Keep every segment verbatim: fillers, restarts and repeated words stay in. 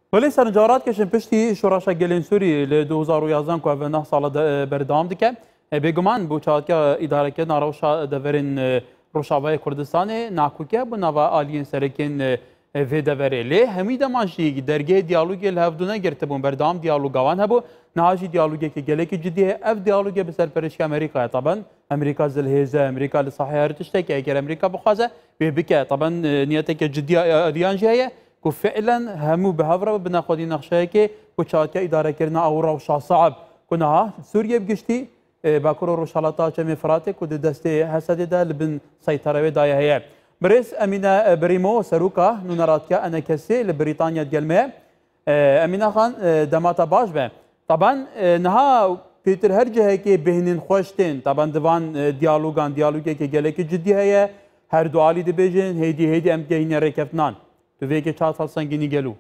ولی سرنجارات کشن پشتی شورش گلین سوری ل دو هزار و یازده که نه سال بردام دکه بگمان بوچات که اداره که ناروشا دورین روشاوای کردستان ناکوکه بو نوا آلین سرکن و دوره لی همید ماشی درگه دیالوگی لحظونه گرفته بون بردام دیالوگوان هبو نهاجی دیالوگی که گله که جدیه اف دیالوگی به سرپرش امریکا طبعا امریکا زلهزه امریکا لصحیح رتشته که اگر امریکا بخوازه بيبكى طبعا نيتك جديه اليان جايه وفعلا همو بهفره بناخذ نقشه وشاك اداره كرنا او روشا صعب كنا سوريا بقشتي باكرو روشالتا كم فراتك ود دستي حسد ده لبن سيطره دايه هي بريس امينه بريمو سروكا نونراتكا انا كسي لبريطانيا دجلمه امينه خان دماتا باش به طبعا نها بيتر هرجه هيك بهنين خوشتين طبعا ديوان ديالوغان ديالوگي كي گلك جدي هي هر دو عالی دبیجن هیدی هیدی ام گهینه رکفتنان تو ویکه چهار سال سنگینی گلو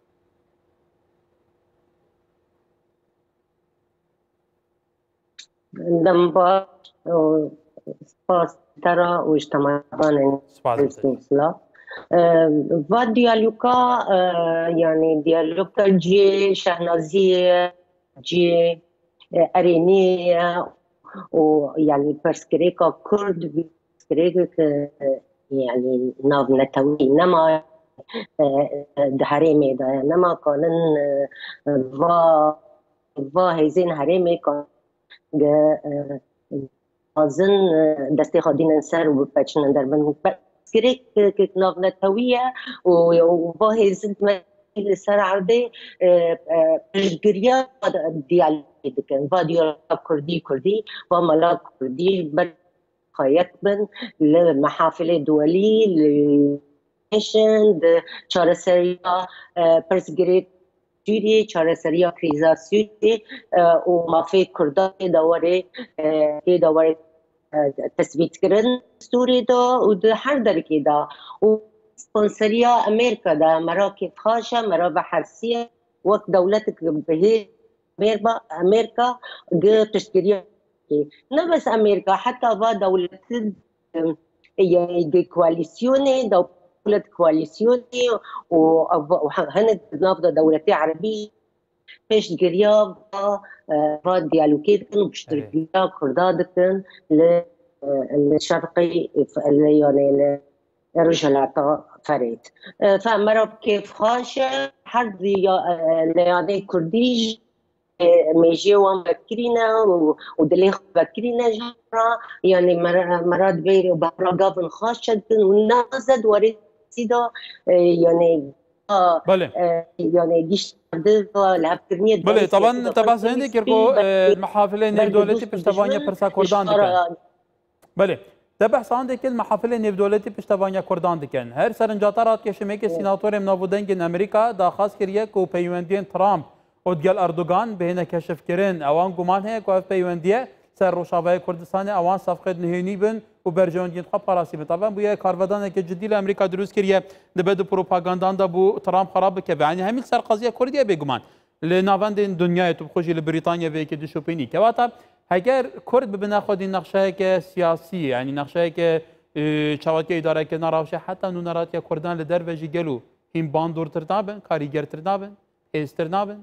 دنبال سپاس ترا و اجتماعان استوصلا و دیالوگا یعنی دیالوگا جی شهنازی جی ارینی و یعنی پرسکریکا کرد كريك يعني ناف نتوي نما هرمي دا نما كانن va va هزين هرمي كان أظن دستي خادين نسر وبتشن در من كريك ناف نتوية و va هزين ما سر عرضي برجريا ديال كان va ديال كردي كردي va ملاك كردي خيطبن لمحافل الدولي لنشن چارەسەریا پرسگریت سوری چارەسەریا کریزا سوری و مافی کردان دواره دواره تثبیت کردن سوری دا و ده هر درکی دا و سپانسریا امریکا دا مراکب خاشا مرا حرسیه وقت دولتك به امریکا ده تشکریه نه بس امریکا حتی با دولت يعني كواليسيوني دولة كواليسيوني وهند نافذة دولتي عربية فيش جريا با ديالوكيتن وبشتركيا كردادتن للشرقي يعني رجلات فريد فمرة كيف خاشة حد لياني كرديج ميجي ومفكرينا ودليخ مفكرينا جرا يعني مرات بيري وبحرا قافن خاشة ونازد وريد سيدا يعني بله يعني ديش لعبتني بله طبعا طبعا سندي كيركو المحافل النيف دولتي بشتوانيا برسا كردان دكان بله تبع ساندك المحافل النيف دولتي بشتوانيا كردان دكان هر سرنجاتارات كشميك سيناتور منافودنج امريكا دا خاص كريه كو بيوندين ترامب ودگل اردوغان بهنه کشف کرن اوان گمان هه که پیوندیه سر روشاوای کردستان اوان صفقه نهینی بن و برجاندین خب پاراسی طبعا بویا کاروادان که جدی امریکا دروست کریه دبد پروپاگاندا دا بو ترامپ خراب که یعنی همین سر قضیه کردیه بگمان لناوند دنیای تو خوشی لبریتانیا و که دشوپینی که واتا اگر کرد ببنا خود این نقشه که سیاسی یعنی نقشه که چواتی اداره که نراوشه حتی نونرات کردان لدر و جگلو این باندور ترنابن کاریگر ترنابن استرنابن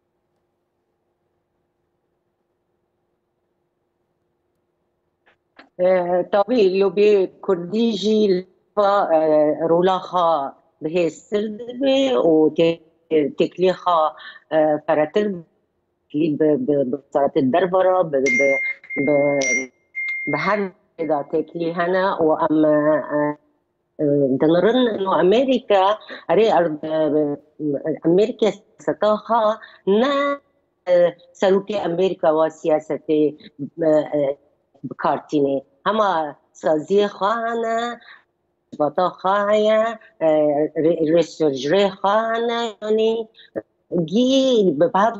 طبيعي لو بكرديجي رولاخا به سردبه وتكليخا فراتر بصارة الدربرة بهر إذا تكلي هنا وأما دنرن إنه أمريكا أري أرض أمريكا ستاخا نا سلوكي أمريكا وسياسة بكارتيني هما سازي خانة بطا خايا ريسورجري خانة يعني جي ببعض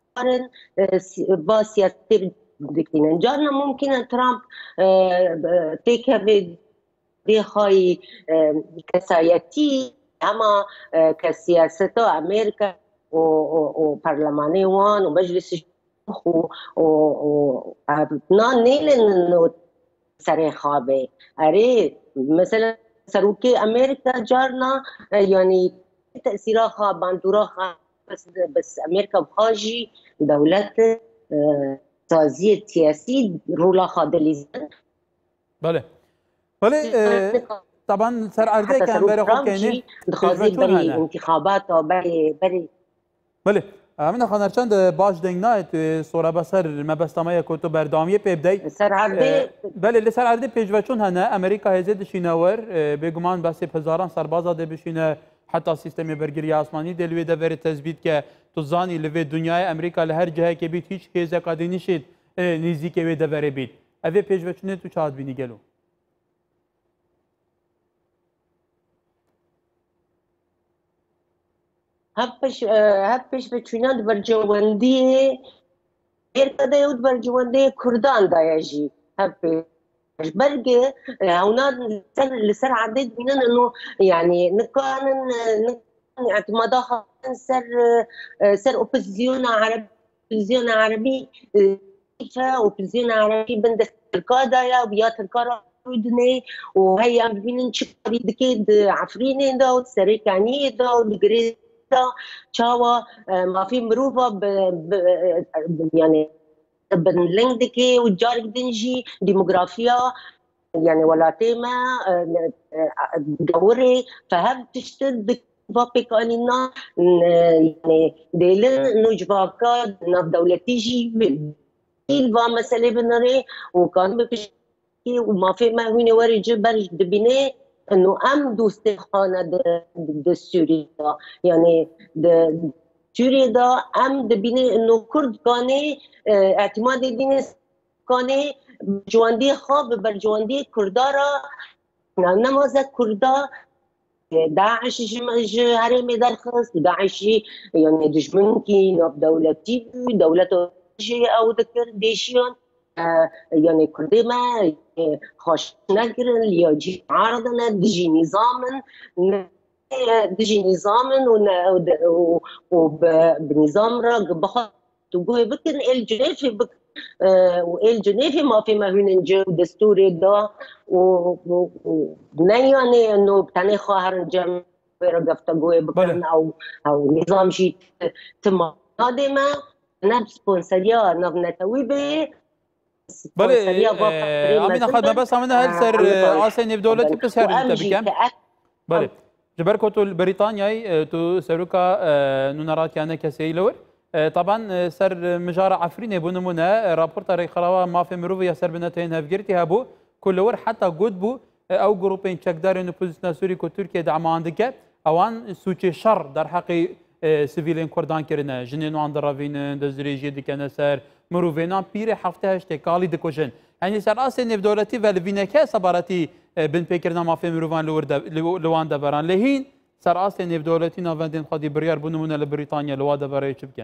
با سياسة دكتين جانا ممكن ترامب تيكا بدي خاي كسايتي اما كسياسة امريكا وبرلماني وان ومجلس و و نا نيلن انه سري خابه اري مثلا سروكي امريكا جارنا يعني تأثيرها باندوراها بس بس أمريكا بخاجي دولة تازية سياسي رولا خادليزن. بله بله طبعا سر عرضه كان برای خود کنه دخازی برای انتخابات و برای برای بله من خانرچند باش دنگ نه تو سوره بسر مبستمای کوتو بردامیه پیبدی سر عرضه بله لسر عرضه پیشوچون هنه امریکا هزید شینور بگمان بس هزاران سرباز ده بشینه حتی سیستم برگیری آسمانی دلوی دور تثبیت که تو زانی لوی دنیای امریکا لهر جهه که بیت هیچ هیزه قادی نشید نیزی که وی دوره بیت اوی پیشوچونه تو چاد بینی گلو هفش هفش بچونان برجواندی امریکا ده یود برجواندی کردان دایجی هفش برجه هوناد سر لسر عدد بيننا انه يعني نكون اعتمادها سر سر اوبوزيون عربي اوبوزيون عربي اوبوزيون عربي بند القاده يا بيات القاره ودني وهي عم بينن شقري دكيد عفريني دا سريكاني دا الجريد دا تشاوا ما في مروفه يعني بنلندكي والجارك دنجي ديموغرافيا يعني ولا تيما دوري فهم تشتد فابي كانينا يعني ديلن نجباكا ناف دولتي جي الفا مسألة بنري وكان بكشي وما في ما هوني وري جبر دبيني انه ام دوستي خانه د سوريا يعني د سوريا دا ام دبيني انه كرد كاني اعتماد دين كاني جواندي خواب برجواندي كردارا نماز كردا داعش جمج هرمي درخص داعش يعني دجمنكي ناب دولتي دولته او ذكر ديشيون يعني كردي ما خوش نكرن ليجي عارضنا دجي نظاما دجي نظاما وبنظام راق بخط تقول بكن الجنيفي بك والجنيفي ما في ما هن جو دستوري دا ونياني انه بتاني خاهر جم رقف تقول بكن او او نظام شيء تم هذا ما نفس سبونسريا نبنتوي به بله امين اخذنا بس عملنا هل سر عاصي بدولتي بس هر بكم بله جبركوتو بريطانيا تو سروكا نونرات يعني كسي لور طبعا سر مجارة عفرين بنمونا رابورت ري خلاوا ما في مروفيا سر بنتين هفجرتي هابو كل ور حتى قدبو او جروبين تشكدار انه بوزيشن سوري كو تركيا دعم عندك اوان سوتشي شر در حقي سيفيلين كردان كرنا جنين وان درافين دزريجي دكنا سر مروفينا بيري حفته هشتي كالي دكوجن يعني سر اسن دولتي فالفينكا صبرتي بن فكرنا ما في مروفان لور لوان دبران لهين سر اسن دولتي نافندين خدي بريار بنمونا لبريطانيا لوا دبري تشبكن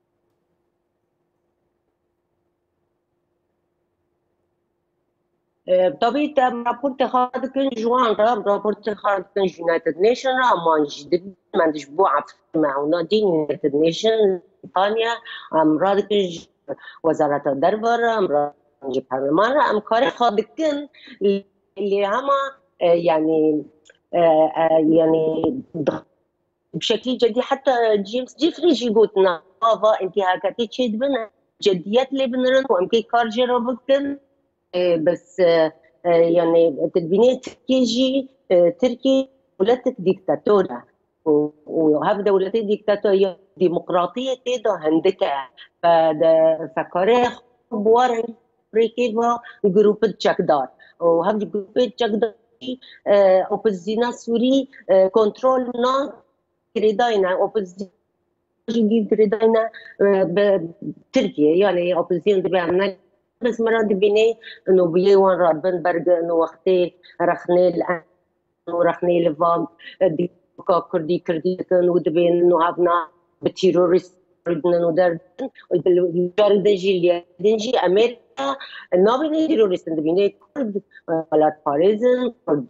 طبيعة رابورت خارج كن جوان راب رابورت خارج كن يونايتد نيشن رامان جديد ما عندش بوعة معنا دين يونايتد نيشن بريطانيا أم رادكن وزارة الدربر أم رادكن برلمان أم كاري خارج كن اللي هما يعني يعني بشكل جدي حتى جيمس جيفري يقولنا بابا انتهاكاتي تشيد بنا جديات اللي بنرن وامكي كارجي رابكن بس يعني تدبيني تركي تركي دولتك ديكتاتورة وهذا دولتي ديكتاتورية ديمقراطية كده هندكة فكاره بوار بريكيفا جروب تشكدار وهذا جروب تشكدار اوبوزينا سوري كنترول نا كريداينا اوبوزينا كريداينا بتركيا يعني اوبوزيون دبي بس مرات بيني انه بيوان رابن برج انه وقتي رخني الان ورخني لفام ديكا كردي كردي كانوا دبين انه هافنا بتيروريست ردنا ندار الجار دنجي اللي دنجي امريكا نابني تيروريست دبيني كرد بلاد باريزن كرد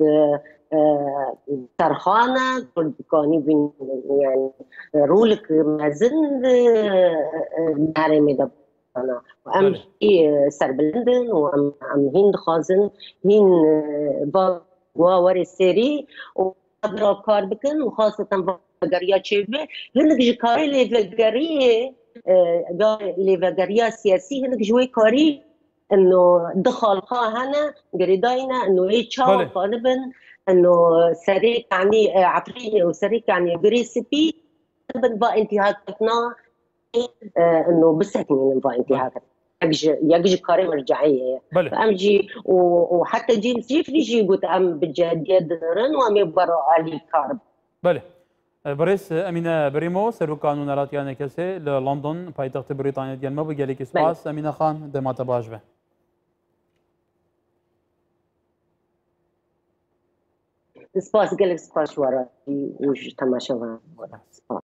ترخانة كرد كاني بين يعني رولك مازن ناري دب أنا وأم هي سربلندن وأم أم هند خازن هين با وري سري وقدر كار بكن وخاصة ليفاگریا چیوه هنگ جکاری ليفاگریه ليفاگریا سیاسی هنگ جوی کاری انه دخل هنا قريداينا انه ايه تشاو بله طالبا انه سريك يعني عفريني وسريك يعني بريسبي طالبا با انتهاكاتنا انه بسكنين با بله انتهاكات يجي يجي كاري مرجعيه بله فامجي وحتى جيمس جيفري جي قلت ام بجديه درن وام يبرو علي كارب بله بريس امينه بريمو سرو قانون راتيان كسي لندن پایتخت بريطانيا ديال ما بقالك سباس امينه خان دما تباجبه سپاس گلک سپاس ورا وش تماشا ورا سپاس